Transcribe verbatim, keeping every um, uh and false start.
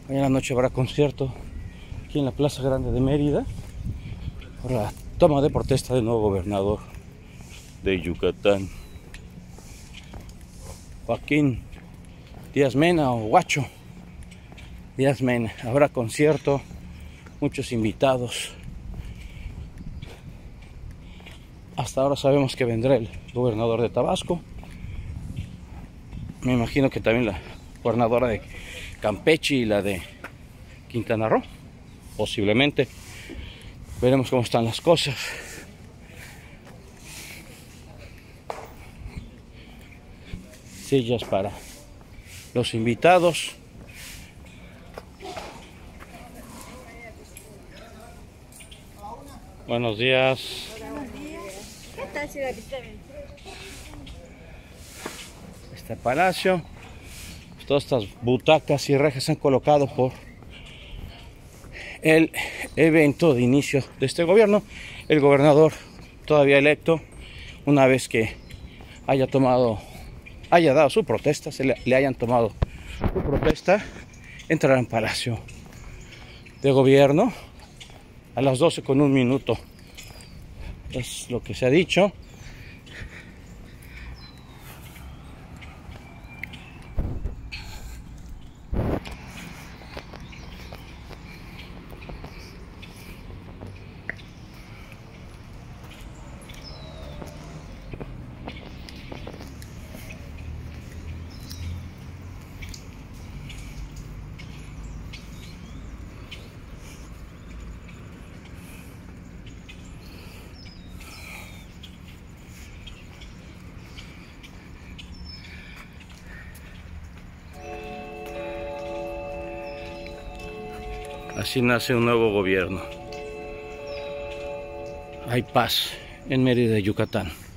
Hoy en la noche habrá concierto aquí en la Plaza Grande de Mérida por la toma de protesta del nuevo gobernador de Yucatán, Joaquín Díaz Mena, o Guacho Díaz Mena. Habrá concierto, muchos invitados. Hasta ahora sabemos que vendrá el gobernador de Tabasco. Me imagino que también la gobernadora de Campeche y la de Quintana Roo, posiblemente. Veremos cómo están las cosas. Sillas para los invitados. Buenos días. Buenos días. ¿Qué tal, ciudad Cristóbal? Este palacio, todas estas butacas y rejas se han colocado por el evento de inicio de este gobierno. El gobernador todavía electo, una vez que haya tomado, haya dado su protesta, se le, le hayan tomado su protesta, entrará en palacio de gobierno a las doce con un minuto. Es lo que se ha dicho. Así nace un nuevo gobierno. Hay paz en Mérida, Yucatán.